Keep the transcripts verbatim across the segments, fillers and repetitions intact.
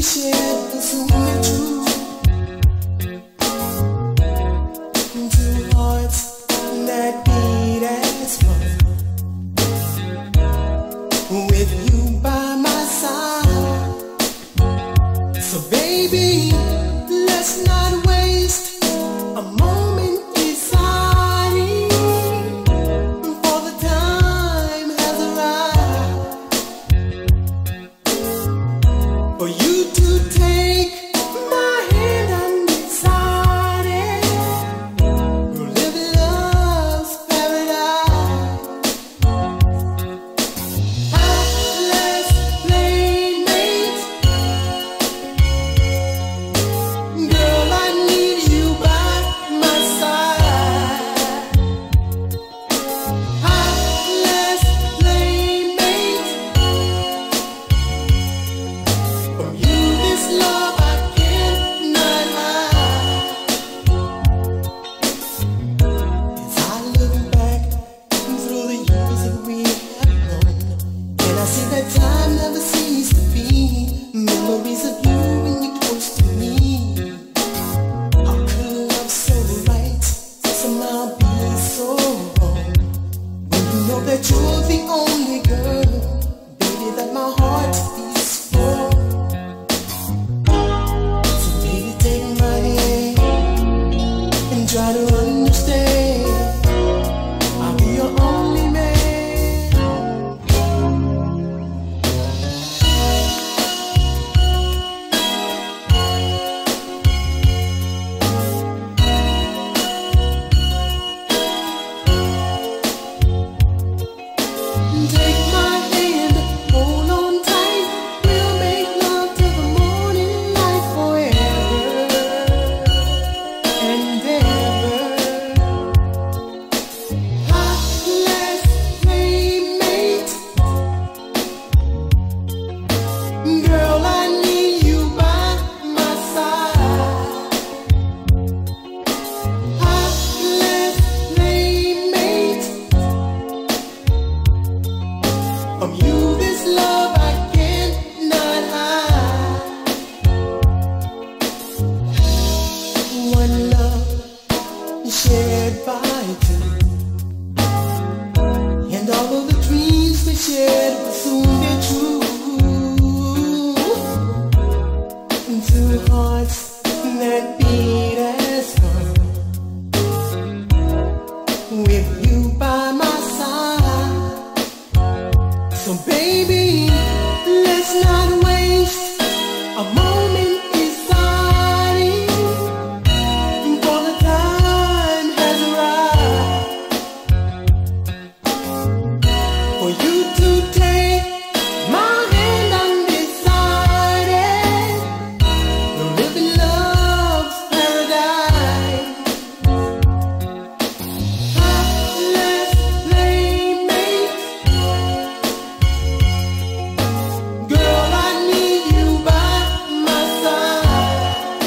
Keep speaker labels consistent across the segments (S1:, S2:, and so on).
S1: shared was only true. Two hearts that beat as one, with you by my side. So baby, let's not waste a moment deciding, for the time has arrived for you to take my hand undecided. We'll live in love's paradise. Heartless playmates, girl, I need you by my side. Heartless playmates, from you this love I cannot hide. As I look back through the years that we have known, and I see that time never ceased to be. Memories of you when you're close to me. How could love so right somehow be so wrong, when you know that you're the only girl, baby, that my heart beats for? So baby, take my hand and try to understand. I'll be your only man. Take my hand, hold on tight. We'll make love till the morning light, forever and ever. Heartless playmate, girl, I need you by my side. Heartless playmate, from you this love I cannot hide. One love shared by two, and all of the dreams we shared will soon be true. Two hearts that beat as one, with you by my side. So baby, let's not waste a moment deciding, for the time has arrived for you to take my hand undecided. We'll live in love's paradise. Heartless playmates, girl, I need you by my side.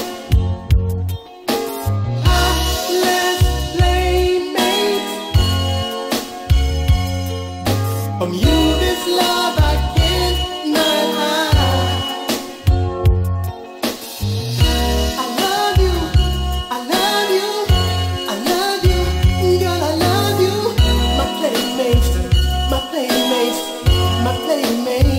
S1: Heartless playmates, from you this love I cannot hide. I love you, I love you, I love you, girl, I love you. My playmate, my playmate, my playmate.